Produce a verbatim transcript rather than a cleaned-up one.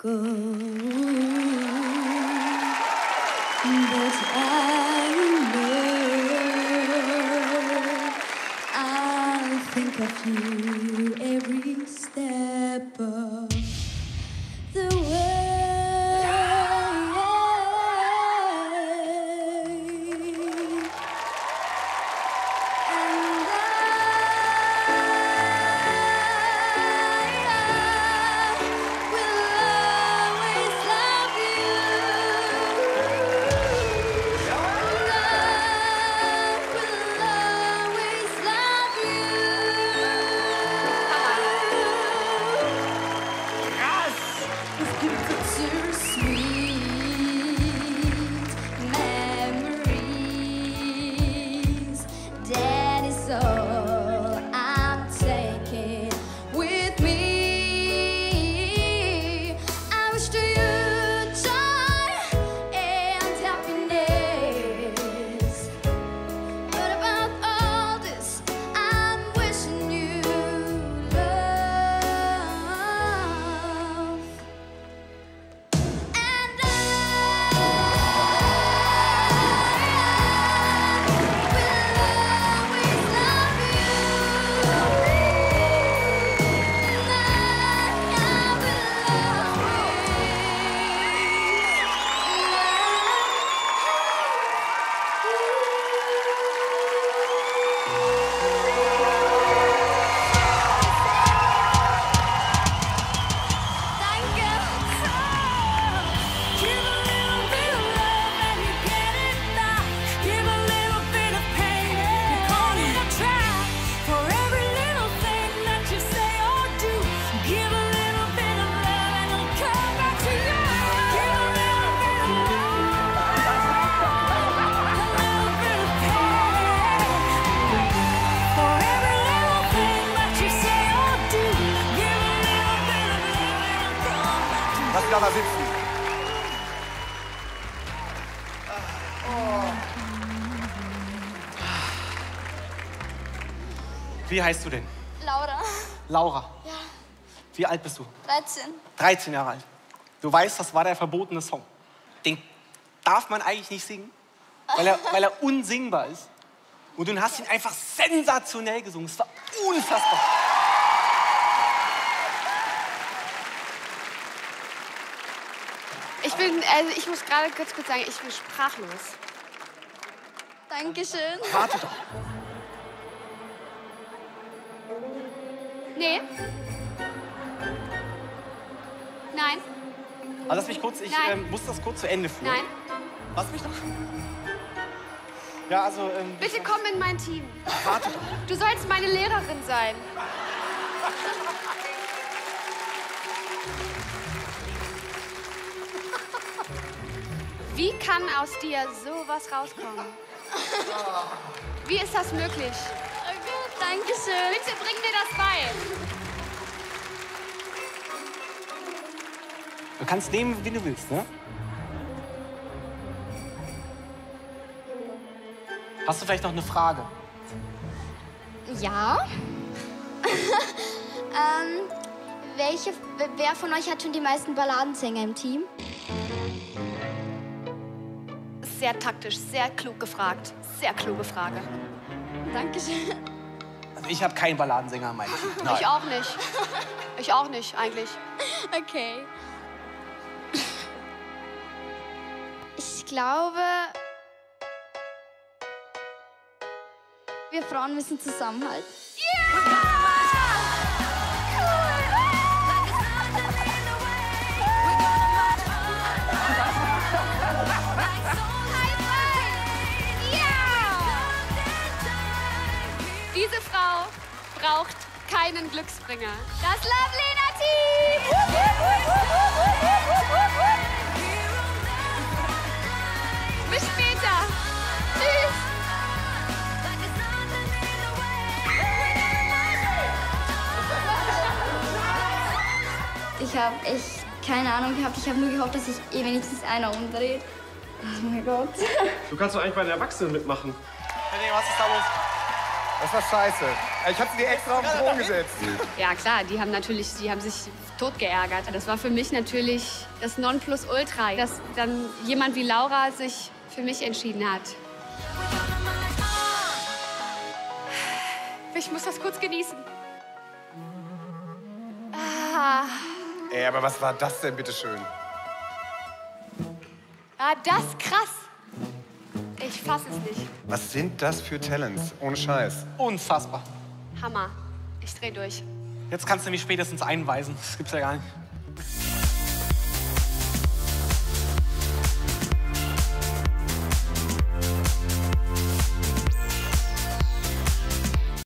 go. But I know I'll think of you every step of the way. Lass mich da mal sitzen. Oh. Wie heißt du denn? Laura. Laura? Ja. Wie alt bist du? dreizehn. dreizehn Jahre alt. Du weißt, das war der verbotene Song. Den darf man eigentlich nicht singen, weil er, weil er unsingbar ist. Und du hast ihn einfach sensationell gesungen. Es war unfassbar. Ich bin, also ich muss gerade kurz kurz sagen, ich bin sprachlos. Dankeschön. Warte doch. Nee. Nein. Also lass mich kurz, ich ähm, muss das kurz zu Ende führen. Nein. Lass mich doch. Ja, also... Ähm, Bitte komm in mein Team. Warte doch. Du sollst meine Lehrerin sein. Wie kann aus dir sowas rauskommen? Wie ist das möglich? Okay, Dankeschön. Bitte bring mir das bei. Du kannst nehmen, wie du willst, ne? Hast du vielleicht noch eine Frage? Ja. ähm, welche, wer von euch hat schon die meisten Balladensänger im Team? Sehr taktisch, sehr klug gefragt. Sehr kluge Frage. Dankeschön. Also ich habe keinen Balladensänger in meinem Team. Nein. Ich auch nicht. Ich auch nicht, eigentlich. Okay. Ich glaube, wir Frauen müssen zusammenhalten. Diese Frau braucht keinen Glücksbringer. Das Lovelina-Team! Bis später. Tschüss. Ich habe echt keine Ahnung gehabt. Ich habe nur gehofft, dass sich eh wenigstens einer umdreht. Oh mein Gott. Du kannst doch eigentlich bei den Erwachsenen mitmachen. Hey, was ist da los? Das war scheiße. Ich hab sie dir extra auf den Thron gesetzt. Ja klar, die haben natürlich, die haben sich tot geärgert. Das war für mich natürlich das Nonplusultra, dass dann jemand wie Laura sich für mich entschieden hat. Ich muss das kurz genießen. Ah, Ey, aber was war das denn, bitteschön? ah das ist krass. Ich fass es nicht. Was sind das für Talents? Ohne Scheiß. Unfassbar. Hammer. Ich dreh durch. Jetzt kannst du mich spätestens einweisen. Das gibt's ja gar nicht.